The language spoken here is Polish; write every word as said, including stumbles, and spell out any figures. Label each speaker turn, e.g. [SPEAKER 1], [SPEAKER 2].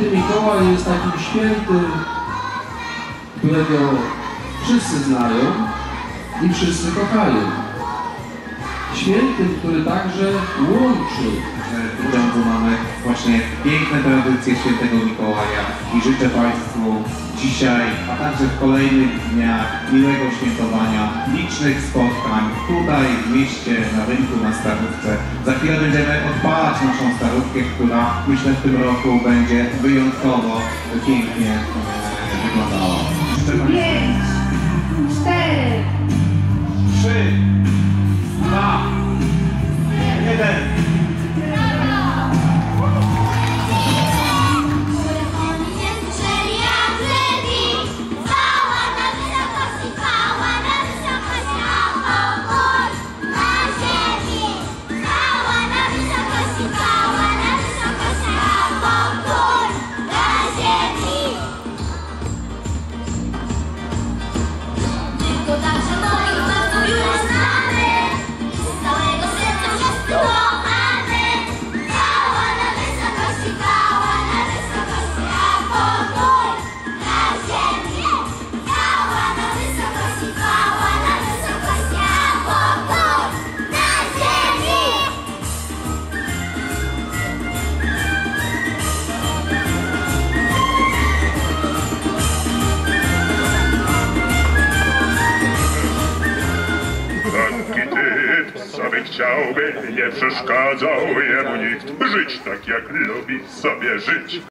[SPEAKER 1] Święty Mikołaj jest takim świętym, którego wszyscy znają i wszyscy kochają. Świętym, który także łączy.
[SPEAKER 2] W domu mamy właśnie piękne tradycje Świętego Mikołaja i życzę Państwu dzisiaj, a także w kolejnych dniach miłego świętowania, licznych spotkań tutaj w mieście, na rynku, na Starówce. Za chwilę będziemy odpalać naszą Starówkę, która myślę w tym roku będzie wyjątkowo pięknie e, wyglądała.
[SPEAKER 3] Pięć, cztery,
[SPEAKER 2] trzy, dwa, jeden.
[SPEAKER 4] Taki typ sobie chciałby, nie przeszkadzał jemu nikt żyć tak jak lubi sobie żyć.